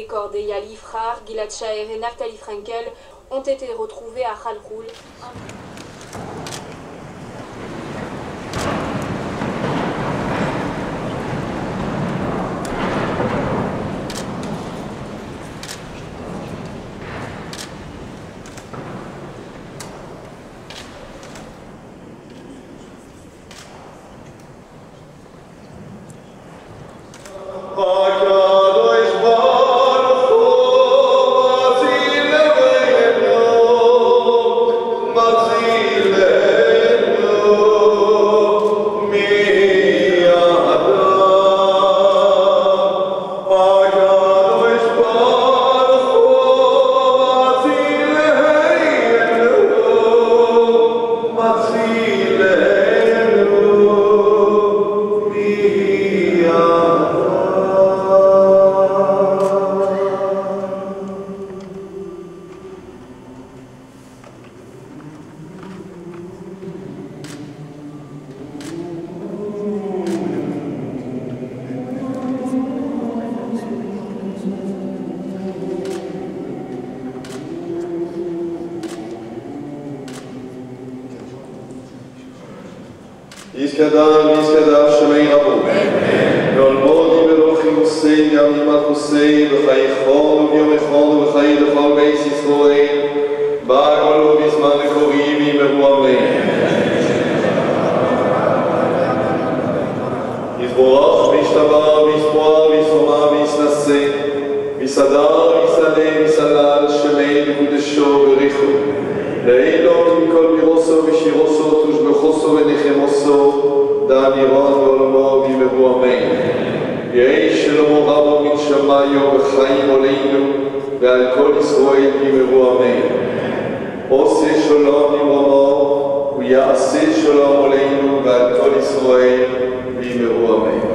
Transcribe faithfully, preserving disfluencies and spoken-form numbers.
corps des Yali frères, Gilad Shaer et Naftali Frankel, ont été retrouvés à Khalroul. יזכדם, יזכדם שמי רבו. ועולמודי ברוכי חוסיין, ימים על חוסיין, וחיי חול וביום חול וחיי לכל בית ישראל, בעגול ובזמן הקוראים ימרו אמן. יתבורך וישתבר וישפוע וישומע וישנשא, ויסדר ויסלל ויסלל שמי לקודשו בריחו. לעילון מכל מירוסו ושירוסו תושבחוסו ונחמוסו דן ירון ועולמו וימרו אמן. יהי שלמה רבו מן שמיו וחיים עלינו ועל כל ישראל וימרו אמן. עושה שלום ימרומו ויעשה שלום עלינו ועל כל ישראל וימרו אמן.